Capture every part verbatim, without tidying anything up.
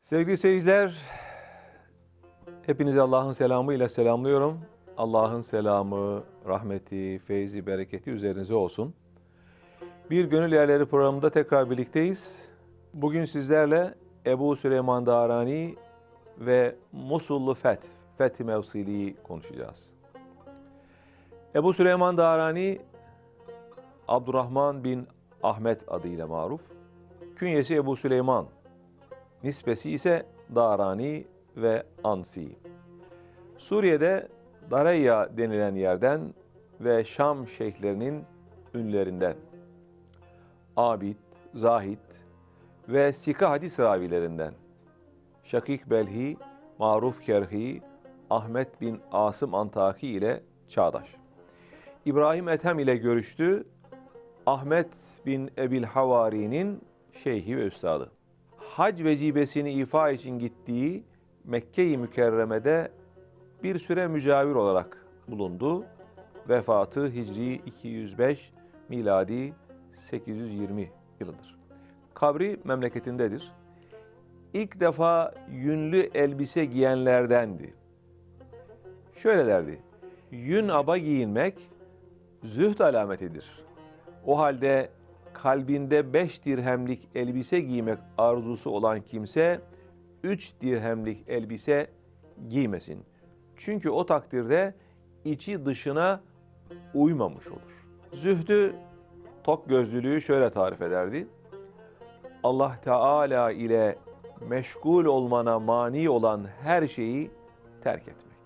Sevgili seyirciler, hepinizi Allah'ın selamıyla selamlıyorum. Allah'ın selamı, rahmeti, feyzi, bereketi üzerinize olsun. Bir Gönül Yerleri programında tekrar birlikteyiz. Bugün sizlerle Ebu Süleyman Darani ve Musullu Feth, Fethi Mevsili'yi konuşacağız. Ebu Süleyman Darani, Abdurrahman bin Ahmet adıyla maruf. Künyesi Ebu Süleyman, nispesi ise Darani ve Ansi. Suriye'de Dareyya denilen yerden ve Şam şeyhlerinin ünlerinden. Abid, Zahid ve Sika hadis ravilerinden. Şakik Belhi, Maruf Kerhi, Ahmet bin Asım Antaki ile çağdaş. İbrahim Ethem ile görüştü. Ahmet bin Ebil Havari'nin şeyhi ve üstadı. Hac vecibesini ifa için gittiği Mekke-i Mükerreme'de bir süre mücavir olarak bulundu. Vefatı Hicri iki yüz beş, miladi sekiz yüz yirmi yılıdır. Kabri memleketindedir. İlk defa yünlü elbise giyenlerdendi. Şöyle derdi: yün aba giyinmek zühd alametidir. O halde kalbinde beş dirhemlik elbise giymek arzusu olan kimse üç dirhemlik elbise giymesin. Çünkü o takdirde içi dışına uymamış olur. Zühdü, tok gözlülüğü şöyle tarif ederdi: Allah Teala ile meşgul olmana mani olan her şeyi terk etmek.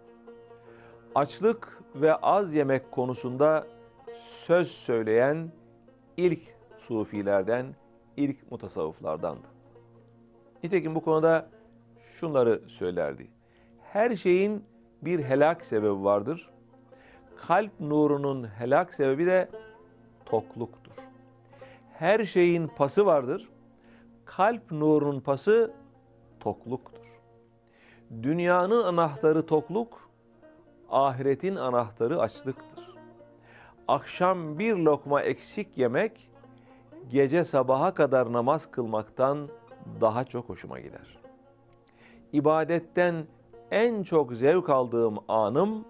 Açlık ve az yemek konusunda söz söyleyen ilk sufilerden, ilk mutasavvıflardandı. Nitekim bu konuda şunları söylerdi: her şeyin bir helak sebebi vardır. Kalp nurunun helak sebebi de tokluktur. Her şeyin pası vardır. Kalp nurunun pası tokluktur. Dünyanın anahtarı tokluk, ahiretin anahtarı açlıktır. Akşam bir lokma eksik yemek, gece sabaha kadar namaz kılmaktan daha çok hoşuma gider. İbadetten en çok zevk aldığım anım,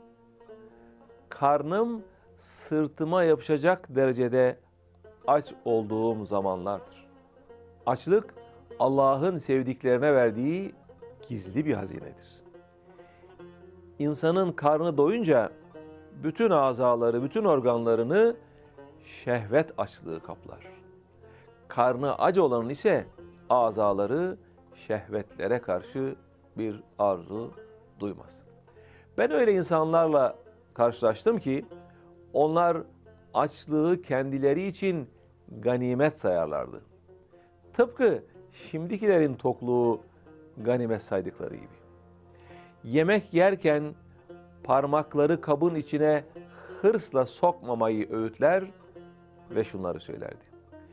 karnım sırtıma yapışacak derecede aç olduğum zamanlardır. Açlık, Allah'ın sevdiklerine verdiği gizli bir hazinedir. İnsanın karnı doyunca bütün azaları, bütün organlarını şehvet açlığı kaplar. Karnı aç olanın ise azaları şehvetlere karşı bir arzu duymaz. Ben öyle insanlarla karşılaştım ki onlar açlığı kendileri için ganimet sayarlardı. Tıpkı şimdikilerin tokluğu ganimet saydıkları gibi. Yemek yerken parmakları kabın içine hırsla sokmamayı öğütler ve şunları söylerdi: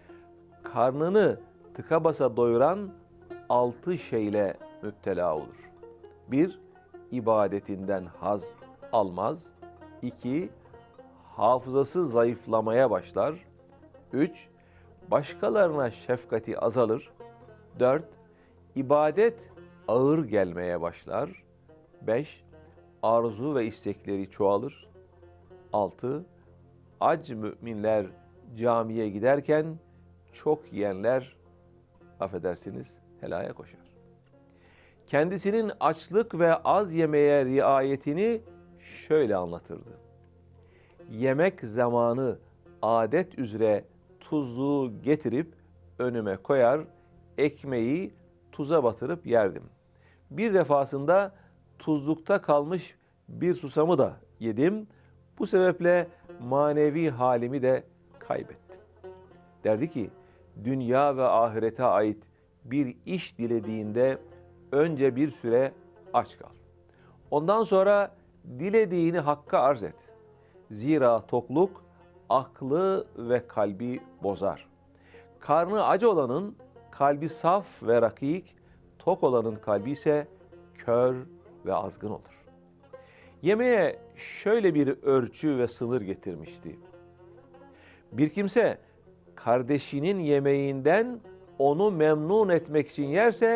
karnını tıka basa doyuran altı şeyle müptela olur. Bir, ibadetinden haz almaz. İki, hafızası zayıflamaya başlar. Üç, başkalarına şefkati azalır. Dört, ibadet ağır gelmeye başlar. Beş, arzu ve istekleri çoğalır. Altı, ac müminler camiye giderken çok yiyenler, affedersiniz, helaya koşar. Kendisinin açlık ve az yemeye riayetini şöyle anlatırdı: yemek zamanı adet üzere tuzluğu getirip önüme koyar, ekmeği tuza batırıp yerdim. Bir defasında tuzlukta kalmış bir susamı da yedim. Bu sebeple manevi halimi de kaybettim. Derdi ki, dünya ve ahirete ait bir iş dilediğinde önce bir süre aç kal. Ondan sonra dilediğini Hakk'a arz et. Zira tokluk aklı ve kalbi bozar. Karnı aç olanın kalbi saf ve rakik, tok olanın kalbi ise kör ve azgın olur. Yemeğe şöyle bir ölçü ve sınır getirmişti: bir kimse kardeşinin yemeğinden onu memnun etmek için yerse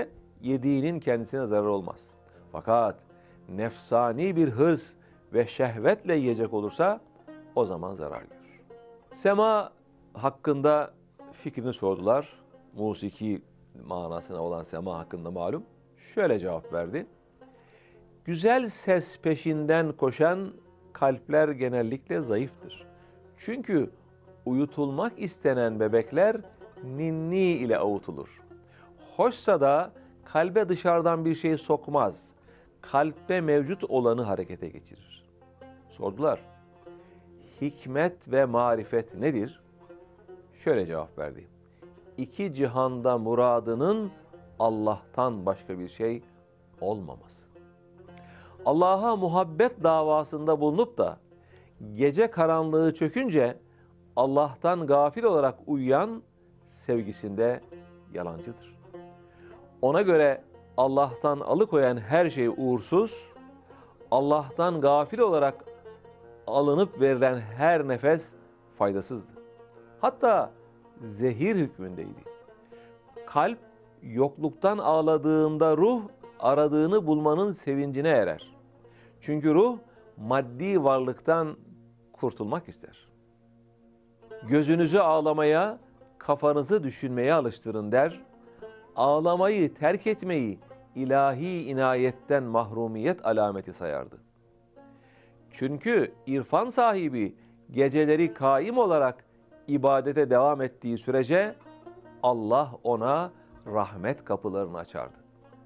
yediğinin kendisine zarar olmaz. Fakat nefsani bir hırs ve şehvetle yiyecek olursa o zaman zarar görür. Sema hakkında fikrini sordular. Musiki manasına olan sema hakkında malum. Şöyle cevap verdi. Güzel ses peşinden koşan kalpler genellikle zayıftır. Çünkü uyutulmak istenen bebekler ninni ile avutulur. Hoşsa da kalbe dışarıdan bir şey sokmaz. Kalpte mevcut olanı harekete geçirir. Sordular. Hikmet ve marifet nedir? Şöyle cevap verdi. İki cihanda muradının Allah'tan başka bir şey olmaması. Allah'a muhabbet davasında bulunup da gece karanlığı çökünce Allah'tan gafil olarak uyuyan sevgisinde yalancıdır. Ona göre Allah'tan alıkoyan her şey uğursuz, Allah'tan gafil olarak alınıp verilen her nefes faydasızdı. Hatta zehir hükmündeydi. Kalp yokluktan ağladığında ruh aradığını bulmanın sevincine erer. Çünkü ruh maddi varlıktan kurtulmak ister. Gözünüzü ağlamaya, kafanızı düşünmeye alıştırın der. Ağlamayı terk etmeyi ilahi inayetten mahrumiyet alameti sayardı. Çünkü irfan sahibi geceleri kaim olarak ibadete devam ettiği sürece Allah ona rahmet kapılarını açardı.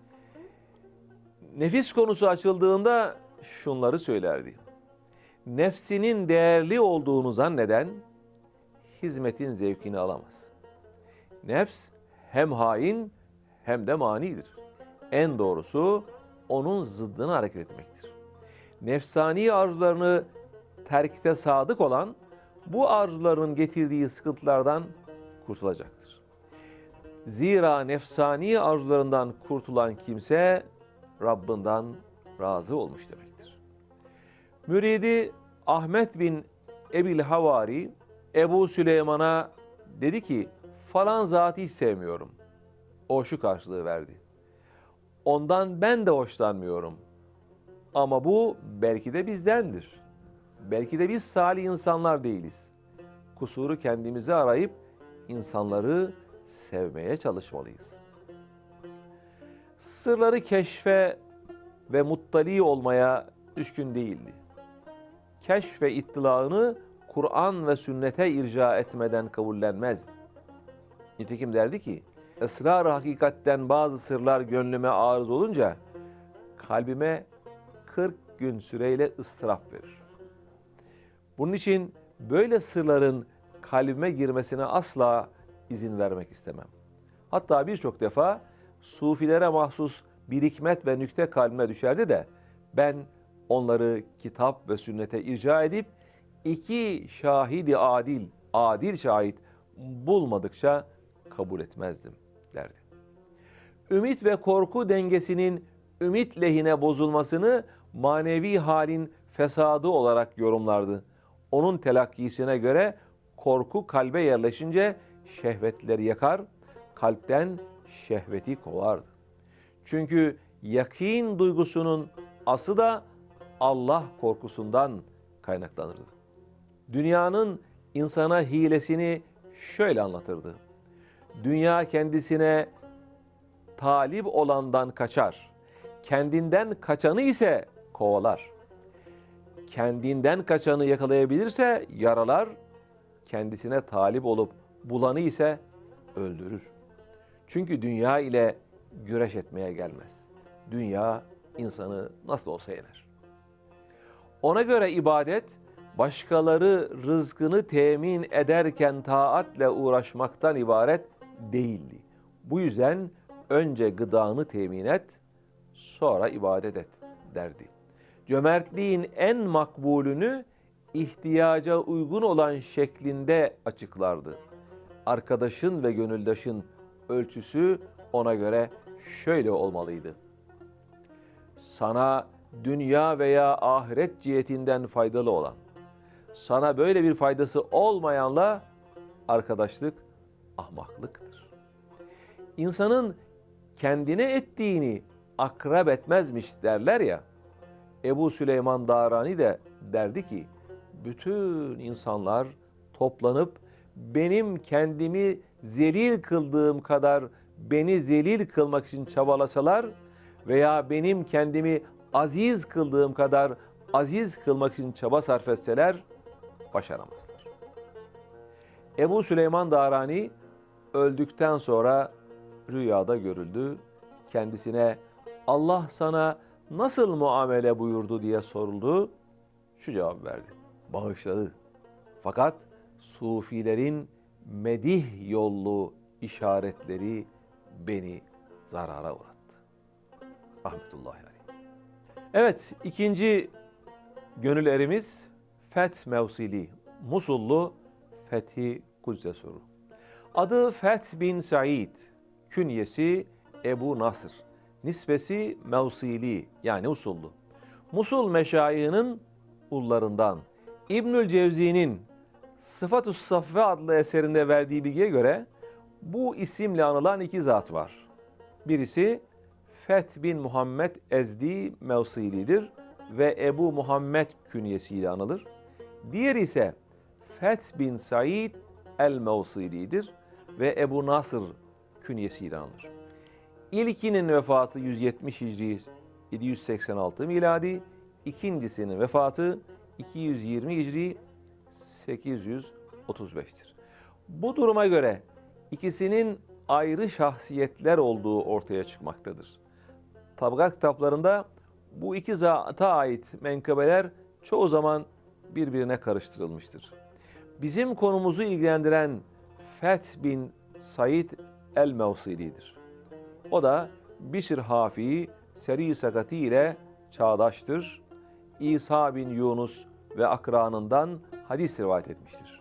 Nefis konusu açıldığında şunları söylerdi. Nefsinin değerli olduğunu zanneden hizmetin zevkini alamaz. Nefs hem hain hem de manidir. En doğrusu onun zıddına hareket etmektir. Nefsani arzularını terkte sadık olan bu arzuların getirdiği sıkıntılardan kurtulacaktır. Zira nefsani arzularından kurtulan kimse Rabbinden razı olmuş demektir. Müridi Ahmet bin Ebil Havari Ebu Süleyman'a dedi ki falan zatı hiç sevmiyorum. O şu karşılığı verdi. Ondan ben de hoşlanmıyorum. Ama bu belki de bizdendir. Belki de biz salih insanlar değiliz. Kusuru kendimize arayıp insanları sevmeye çalışmalıyız. Sırları keşfe ve muttali olmaya düşkün değildi. Keşf ve ittilaını Kur'an ve sünnete irca etmeden kabullenmezdi. Nitekim derdi ki, esrar-ı hakikatten bazı sırlar gönlüme arız olunca kalbime kırk gün süreyle ıstırap verir. Bunun için böyle sırların kalbime girmesine asla izin vermek istemem. Hatta birçok defa sufilere mahsus bir hikmet ve nükte kalbime düşerdi de ben onları kitap ve sünnete irca edip iki şahidi adil, adil şahit bulmadıkça kabul etmezdim derdi. Ümit ve korku dengesinin ümit lehine bozulmasını manevi halin fesadı olarak yorumlardı. Onun telakkisine göre korku kalbe yerleşince şehvetleri yakar, kalpten şehveti kovardı. Çünkü yakin duygusunun aslı da Allah korkusundan kaynaklanırdı. Dünyanın insana hilesini şöyle anlatırdı. Dünya kendisine talip olandan kaçar. Kendinden kaçanı ise kovalar. Kendinden kaçanı yakalayabilirse yaralar. Kendisine talip olup bulanı ise öldürür. Çünkü dünya ile güreş etmeye gelmez. Dünya insanı nasıl olsa yener. Ona göre ibadet, başkaları rızkını temin ederken taatle uğraşmaktan ibaret değildi. Bu yüzden önce gıdanı temin et, sonra ibadet et derdi. Cömertliğin en makbulünü ihtiyaca uygun olan şeklinde açıklardı. Arkadaşın ve gönüldaşın ölçüsü ona göre şöyle olmalıydı. Sana dünya veya ahiret cihetinden faydalı olan, sana böyle bir faydası olmayanla arkadaşlık ahmaklıktır. İnsanın kendine ettiğini akrab etmezmiş derler ya. Ebu Süleyman Darani de derdi ki, bütün insanlar toplanıp benim kendimi zelil kıldığım kadar beni zelil kılmak için çabalasalar veya benim kendimi aziz kıldığım kadar aziz kılmak için çaba sarf etseler başaramazlar. Ebu Süleyman Darani öldükten sonra rüyada görüldü. Kendisine Allah sana nasıl muamele buyurdu diye soruldu. Şu cevap verdi: bağışladı. Fakat sufilerin medih yollu işaretleri beni zarara uğrattı. Rahmetullahi aleyh. Evet, ikinci gönül erimiz Feth Mevsili, Musullu Fethi Kudsesuru. Adı Feth bin Said, künyesi Ebu Nasr, nispesi Mevsili yani usullu. Musul meşayihinin ullarından. İbnül Cevzi'nin Sıfat-ı Safve adlı eserinde verdiği bilgiye göre bu isimle anılan iki zat var. Birisi Feth bin Muhammed Ezdi Mevsili'dir ve Ebu Muhammed künyesiyle anılır. Diğeri ise Feth bin Said el-Mevsili'dir ve Ebu Nasr künyesiyle anılır. İlkinin vefatı yüz yetmiş Hicri yedi yüz seksen altı miladi, ikincisinin vefatı iki yüz yirmi Hicri sekiz yüz otuz beş'tir. Bu duruma göre ikisinin ayrı şahsiyetler olduğu ortaya çıkmaktadır. Tabgat kitaplarında bu iki zata ait menkıbeler çoğu zaman birbirine karıştırılmıştır. Bizim konumuzu ilgilendiren Feth bin Said el-Mevsili'dir. O da Bişr Hafi Seri Sakati ile çağdaştır. İsa bin Yunus ve akranından hadis rivayet etmiştir.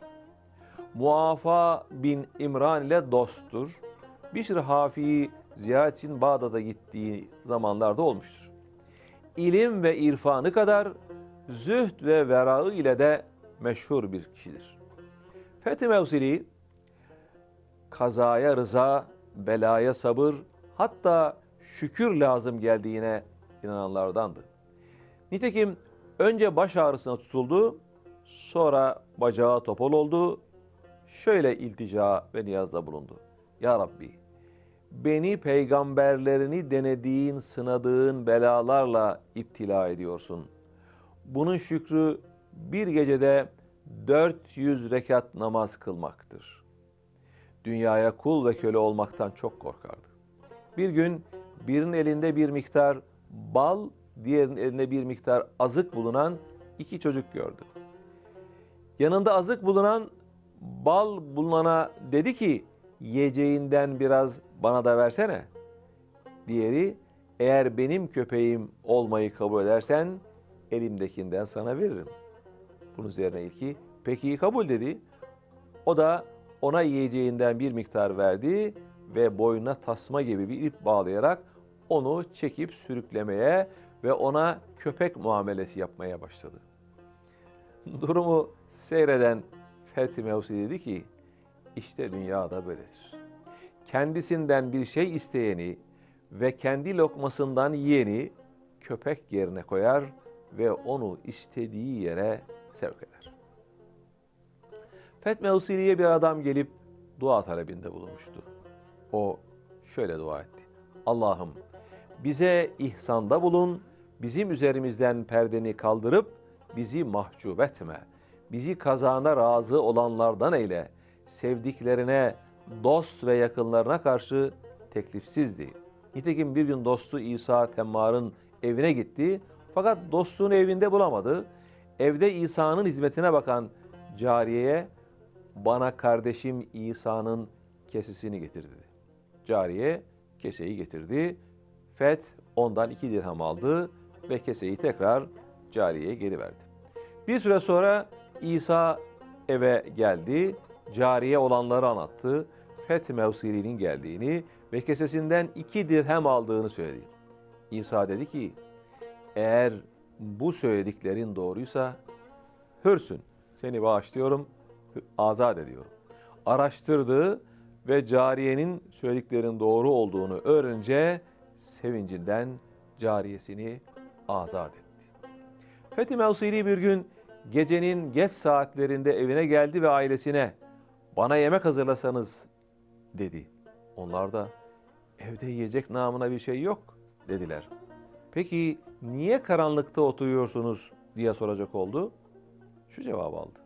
Muafa bin İmran ile dosttur. Bişr Hafi'yi ziyaret için Bağdat'a gittiği zamanlarda olmuştur. İlim ve irfanı kadar zühd ve verağı ile de meşhur bir kişidir. Fethi Mevsili, kazaya rıza, belaya sabır, hatta şükür lazım geldiğine inananlardandı. Nitekim önce baş ağrısına tutuldu, sonra bacağı topal oldu, şöyle iltica ve niyazda bulundu: Ya Rabbi, beni peygamberlerini denediğin, sınadığın belalarla iptila ediyorsun. Bunun şükrü bir gecede dört yüz rekat namaz kılmaktır. Dünyaya kul ve köle olmaktan çok korkardı. Bir gün birinin elinde bir miktar bal, diğerinin elinde bir miktar azık bulunan iki çocuk gördü. Yanında azık bulunan bal bulunana dedi ki, yiyeceğinden biraz bana da versene. Diğeri, eğer benim köpeğim olmayı kabul edersen elimdekinden sana veririm. Bunun üzerine ilki, peki kabul dedi. O da ona yiyeceğinden bir miktar verdi ve boynuna tasma gibi bir ip bağlayarak onu çekip sürüklemeye ve ona köpek muamelesi yapmaya başladı. Durumu seyreden Fethi Mevsili dedi ki, işte dünyada böyledir. Kendisinden bir şey isteyeni ve kendi lokmasından yiyeni köpek yerine koyar ve onu istediği yere sevk eder. Fethi Mevsili'ye bir adam gelip dua talebinde bulunmuştu. O şöyle dua etti: Allah'ım, bize ihsanda bulun, bizim üzerimizden perdeni kaldırıp bizi mahcup etme. Bizi kazana razı olanlardan eyle. Sevdiklerine, dost ve yakınlarına karşı teklifsizdi. Nitekim bir gün dostu İsa Temmar'ın evine gitti. Fakat dostluğunu evinde bulamadı. Evde İsa'nın hizmetine bakan cariyeye, bana kardeşim İsa'nın kesesini getir dedi. Cariye keseyi getirdi. Feth ondan iki dirhem aldı ve keseyi tekrar cariyeye geri verdi. Bir süre sonra İsa eve geldi. Cariye olanları anlattı. Fethi Mevsili'nin geldiğini ve kesesinden iki dirhem aldığını söyledi. İsa dedi ki, eğer bu söylediklerin doğruysa hürsün, seni bağışlıyorum, azat ediyorum. Araştırdı ve cariyenin söylediklerinin doğru olduğunu öğrenince sevincinden cariyesini azat etti. Fethi Mevsili bir gün gecenin geç saatlerinde evine geldi ve ailesine "Bana yemek hazırlasanız" dedi. Onlar da "Evde yiyecek namına bir şey yok" dediler. "Peki niye karanlıkta oturuyorsunuz?" diye soracak oldu. Şu cevabı aldı: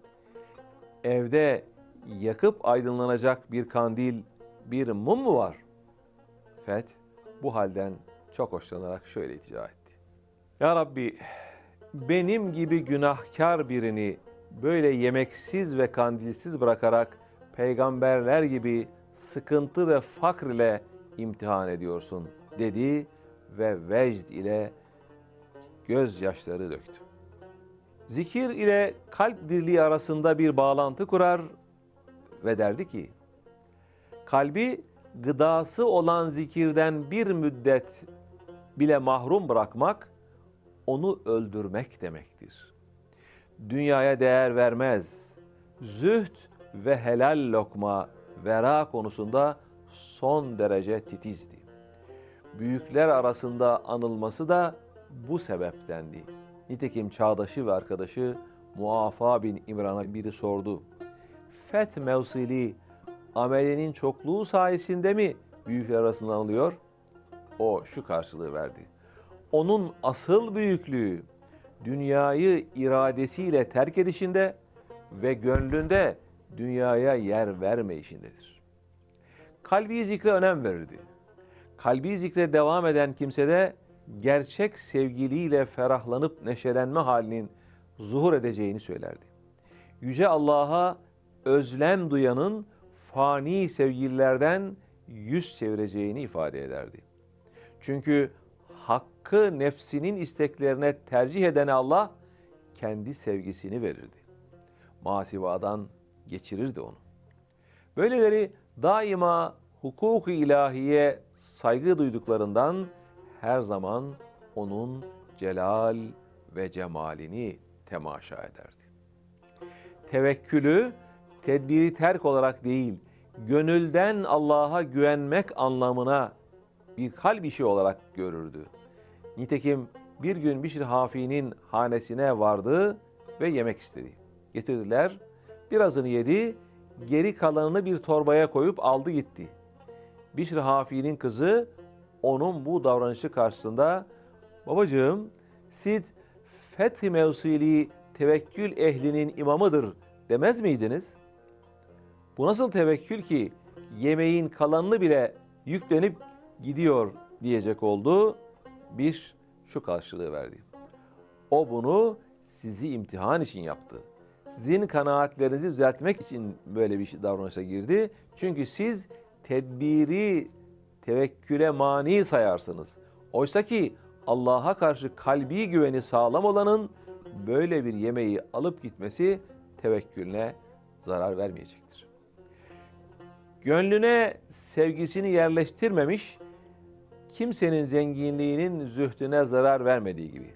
"Evde yakıp aydınlanacak bir kandil, bir mum mu var?" Feth bu halden çok hoşlanarak şöyle iltica etti: "Ya Rabbi, benim gibi günahkar birini böyle yemeksiz ve kandilsiz bırakarak peygamberler gibi sıkıntı ve fakr ile imtihan ediyorsun" dedi ve vecd ile gözyaşları döktü. Zikir ile kalp dirliği arasında bir bağlantı kurar ve derdi ki, kalbi gıdası olan zikirden bir müddet bile mahrum bırakmak, onu öldürmek demektir. Dünyaya değer vermez, zühd ve helal lokma, vera konusunda son derece titizdi. Büyükler arasında anılması da bu sebeptendi. Nitekim çağdaşı ve arkadaşı Muafa bin İmran'a biri sordu: Feth Mevsili amelinin çokluğu sayesinde mi büyükler arasında anılıyor? O şu karşılığı verdi: onun asıl büyüklüğü dünyayı iradesiyle terk edişinde ve gönlünde dünyaya yer vermeyişindedir. Kalbi zikre önem verirdi. Kalbi zikre devam eden kimsede gerçek sevgiliyle ferahlanıp neşelenme halinin zuhur edeceğini söylerdi. Yüce Allah'a özlem duyanın fani sevgililerden yüz çevireceğini ifade ederdi. Çünkü hakkı nefsinin isteklerine tercih eden Allah kendi sevgisini verirdi. Masivadan geçirirdi onu. Böyleleri daima hukuk-u ilahiye saygı duyduklarından her zaman onun celal ve cemalini temaşa ederdi. Tevekkülü tedbiri terk olarak değil, gönülden Allah'a güvenmek anlamına bir kalp işi olarak görürdü. Nitekim bir gün Bişr Hafi'nin hanesine vardı ve yemek istedi. Getirdiler, birazını yedi, geri kalanını bir torbaya koyup aldı gitti. Bişr Hafi'nin kızı onun bu davranışı karşısında, "Babacığım, siz Fethi Mevsili tevekkül ehlinin imamıdır demez miydiniz? Bu nasıl tevekkül ki yemeğin kalanını bile yüklenip gidiyor" diyecek oldu. Bir şu karşılığı verdi: o bunu sizi imtihan için yaptı. Sizin kanaatlerinizi düzeltmek için böyle bir davranışa girdi. Çünkü siz tedbiri tevekküle mani sayarsınız. Oysa ki Allah'a karşı kalbi güveni sağlam olanın böyle bir yemeği alıp gitmesi tevekkülüne zarar vermeyecektir. Gönlüne sevgisini yerleştirmemiş, kimsenin zenginliğinin zühdüne zarar vermediği gibi.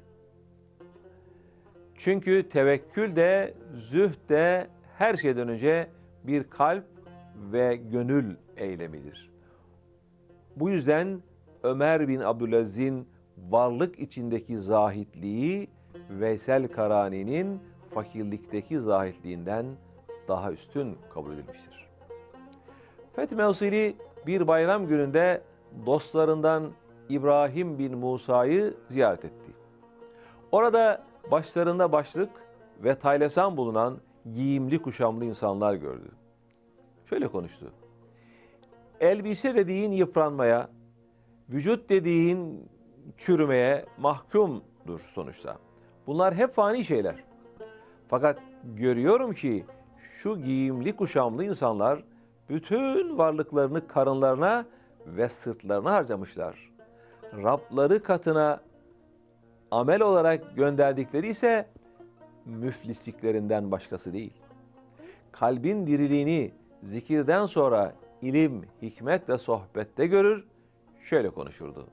Çünkü tevekkül de, zühd de her şeyden önce bir kalp ve gönül eylemidir. Bu yüzden Ömer bin Abdülaziz'in varlık içindeki zahitliği, Veysel Karani'nin fakirlikteki zahitliğinden daha üstün kabul edilmiştir. Fethi Mevsili bir bayram gününde dostlarından İbrahim bin Musa'yı ziyaret etti. Orada başlarında başlık ve taylesan bulunan giyimli kuşamlı insanlar gördü. Şöyle konuştu: elbise dediğin yıpranmaya, vücut dediğin çürümeye mahkumdur sonuçta. Bunlar hep fani şeyler. Fakat görüyorum ki şu giyimli kuşamlı insanlar bütün varlıklarını karınlarına ve sırtlarına harcamışlar. Rabları katına amel olarak gönderdikleri ise müflisliklerinden başkası değil. Kalbin diriliğini zikirden sonra ilim, hikmet ve sohbette görür, şöyle konuşurdu: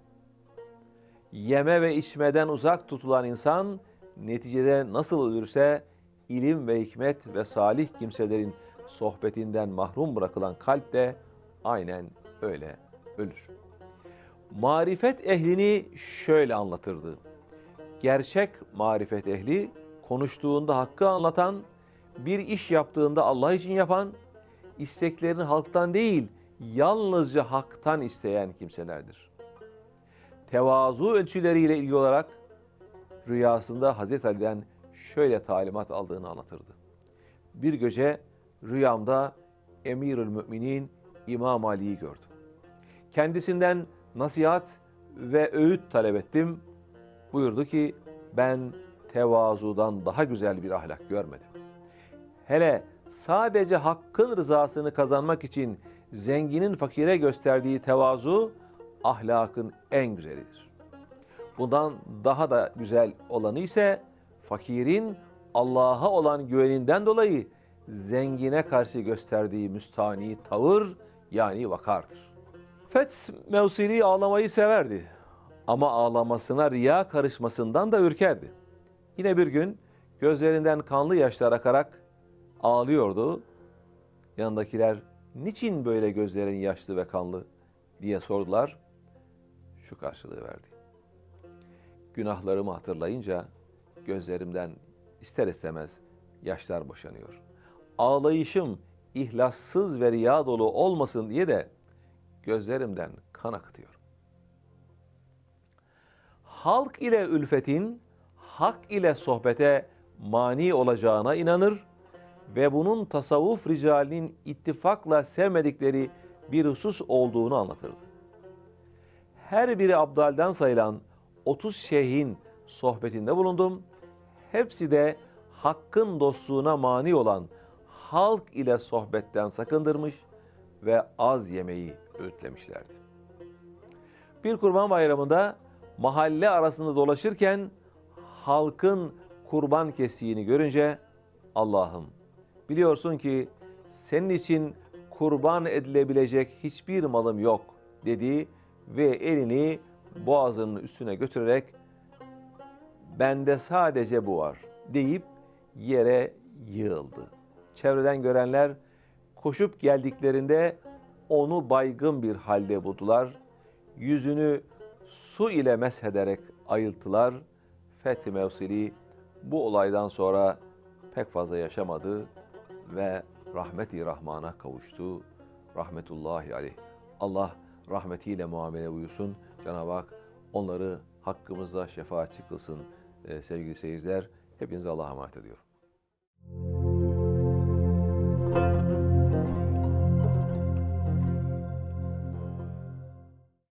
yeme ve içmeden uzak tutulan insan neticede nasıl ölürse ilim ve hikmet ve salih kimselerin sohbetinden mahrum bırakılan kalp de aynen öyle ölür. Marifet ehlini şöyle anlatırdı. Gerçek marifet ehli konuştuğunda hakkı anlatan, bir iş yaptığında Allah için yapan, isteklerini halktan değil yalnızca haktan isteyen kimselerdir. Tevazu ölçüleriyle ilgili olarak rüyasında Hazreti Ali'den şöyle talimat aldığını anlatırdı. Bir gece rüyamda Emirül Müminin İmam Ali'yi gördüm. Kendisinden nasihat ve öğüt talep ettim. Buyurdu ki ben tevazudan daha güzel bir ahlak görmedim. Hele sadece hakkın rızasını kazanmak için zenginin fakire gösterdiği tevazu ahlakın en güzelidir. Bundan daha da güzel olanı ise fakirin Allah'a olan güveninden dolayı zengine karşı gösterdiği müstani tavır yani vakardır. Feth Mevsili ağlamayı severdi ama ağlamasına riya karışmasından da ürkerdi. Yine bir gün gözlerinden kanlı yaşlar akarak ağlıyordu. Yanındakiler niçin böyle gözlerin yaşlı ve kanlı diye sordular. Şu karşılığı verdi. Günahlarımı hatırlayınca gözlerimden ister istemez yaşlar boşanıyor. Ağlayışım ihlassız ve riya dolu olmasın diye de gözlerimden kan akıtıyor. Halk ile ülfetin hak ile sohbete mani olacağına inanır ve bunun tasavvuf ricalinin ittifakla sevmedikleri bir husus olduğunu anlatırdı. Her biri abdalden sayılan otuz şeyhin sohbetinde bulundum. Hepsi de hakkın dostluğuna mani olan halk ile sohbetten sakındırmış ve az yemeği öğütlemişlerdi. Bir kurban bayramında mahalle arasında dolaşırken halkın kurban kestiğini görünce Allah'ım biliyorsun ki senin için kurban edilebilecek hiçbir malım yok dedi ve elini boğazının üstüne götürerek bende sadece bu var deyip yere yığıldı. Çevreden görenler koşup geldiklerinde onu baygın bir halde buldular. Yüzünü su ile meshederek ayılttılar. Fethi Mevsili bu olaydan sonra pek fazla yaşamadı ve rahmeti rahmana kavuştu. Rahmetullahi aleyh. Allah rahmetiyle muamele buyursun. Cenab-ı Hak onları hakkımızda şefaatçi kılsın. Ee, sevgili seyirciler, hepinize Allah'a emanet ediyorum.